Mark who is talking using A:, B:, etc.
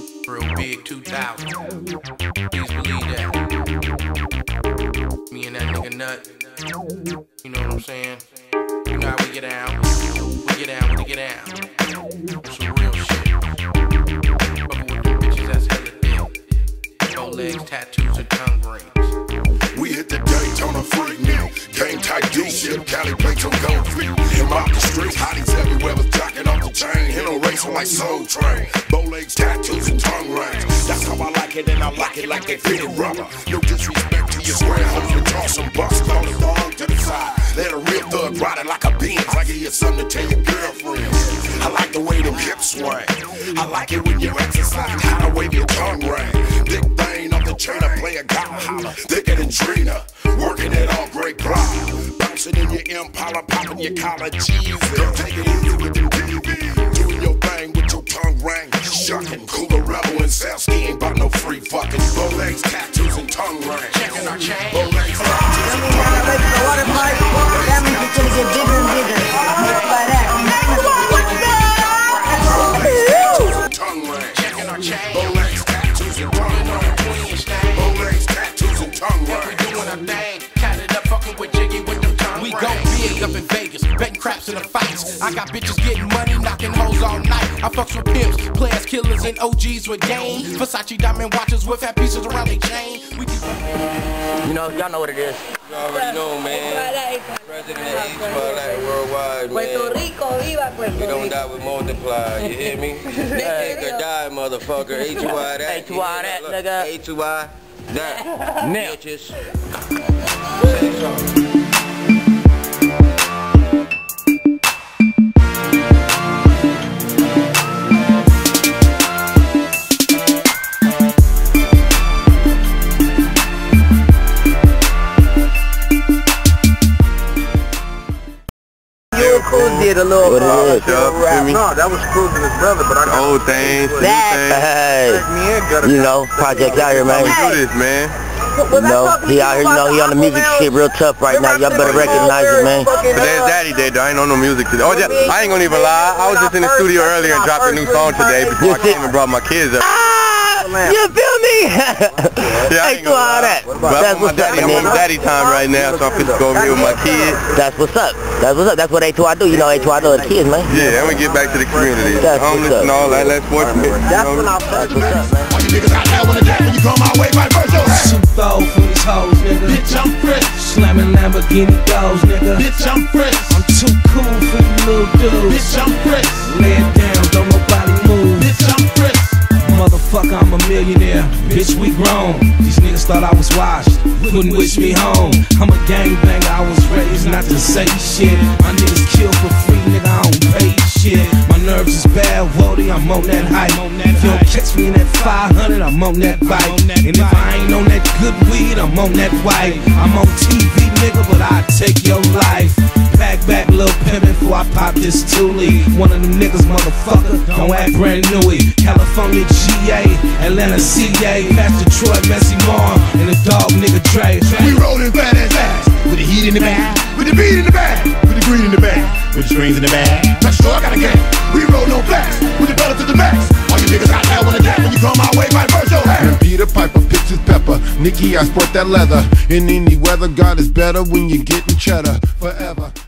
A: Real big 2000. Please believe that. Me and that nigga Nut. You know what I'm saying? You know how we get down. We get down, we get down. Some real shit. Fuckin' with them bitches that's hella thick. No legs, tattoos, and tongue rings.
B: We hit the Daytona freak now. Game tight D shit, Cali plates on gold feet. Him out the streets, hotties everywhere was jocking off the chain. Hit on racing like Soul Train. Bow legs, tattoos, and tongue rings. That's how I like it, and I like it like they fitted rubber. No disrespect to your square hoes, but toss some bucks, call it long to the side. Let a real thug ride it like a Benz. I give you something to tell your girlfriend. I like the way them hips sway. I like it when you exercise, how the way your tongue ring. Big thing off the chain, I play a guy holler. Thicker than Trina, working it all great block. Bouncing in your Impala, popping your collar, Jesus. Girl, take it easy with them DV. Doing your thing with your tongue ring. Shucking, cooler rebel and Selsky ain't about no free fucking. Bow legs, tattoos, and tongue ring.
A: Checking our chain.
B: Bow legs, tattoos, and tongue ring.
C: That means it's gonna get bigger and bigger. By that.
B: Tongue ring.
A: Checking our chain.
B: Bow legs, tattoos, and tongue ring.
A: 20-inch thing.
B: Bow legs, tattoos, and tongue
A: We
B: ring.
A: doing our thing. Tatted up, fucking with Jiggy with them tongue
D: We
A: rings.
D: go big up in Vegas, betting craps in the fights. I got bitches getting money, knocking hoes all night. I fucks with pimps, players, killers, and OGs with game. Versace diamond watches with fat pieces around their chain. We do.
E: You know, y'all know what it is.
F: You already know, man. President of East Spotlight Worldwide,
C: Puerto
F: man.
C: Rico, viva Puerto
F: We don't
C: Rico.
F: die with multiply, you hear me? Take or die, motherfucker. H-Y that.
E: H-Y that, nigga.
F: H-Y that.
E: Now.
F: Bitches. Say something.
E: Did a little
G: rap.
H: No, that was Cruz and his brother, but I got
G: Old things, new
E: hey,
H: things.
E: you know, Project out here, man.
G: do this, man.
E: You know, he out here, you know, he on the music shit real tough right now. Y'all better recognize it, man.
G: But there's Daddy Day, though. I ain't on no music today. Oh, I ain't gonna even lie. I was just in the studio earlier and dropped a new song today before I came and brought my kids up.
E: You feel me?
G: Yeah, I ain't gonna lie.
E: that.
G: But
E: That's
G: I'm on
E: what's up,
G: my daddy time right now, so I'm fit to go over here with my kids.
E: That's what's up. That's what's up. That's what A2I do. You know, A2I do the kids, man.
G: Yeah, I'm gonna get back to the community.
E: That's
G: Homeless
E: what's up.
G: and all that, less fortunate.
E: That's what I'm That's what's up, man.
B: All you niggas out there wanna die when you come my way, right first your hand.
D: Too thorough for these hoes, nigga.
A: Bitch, I'm fresh.
D: Slamming Lamborghini doors, nigga.
A: Bitch, I'm fresh.
D: I'm too cool for you little dudes.
A: Bitch, I'm fresh.
D: Lay it down, don't nobody move.
A: Bitch, I'm fresh.
D: Motherfucker, I'm a millionaire. Bitch, we grown. These niggas thought I was washed. Couldn't wish me home. I'm a gangbanger. I was raised not to say shit. My niggas kill for free, nigga. I don't pay shit. My nerves is bad, Wody. I'm on that hype. If you don't catch me in that 500, I'm on that bike. And if I ain't on that good weed, I'm on that white. I'm on TV, nigga, but I take your life. Pack back, lil' pimpin' before I pop this Thule. One of them niggas, motherfucker, don't act brand newy. California, GA, Atlanta, CA, past Detroit, Messi, Marm, and the dog nigga Dre.
B: We rollin' fat as ass, with the heat in the bag, with the beat in the bag, with the green in the bag, with the strings in the bag. Touch the store, I got a gang. We roll no blacks, with the pedal to the max. All you niggas out there wanna die when you come my way, right first your hand.
I: Peter Piper, Pictures Pepper, Nikki, I sport that leather. In any weather, God is better when you're getting cheddar forever.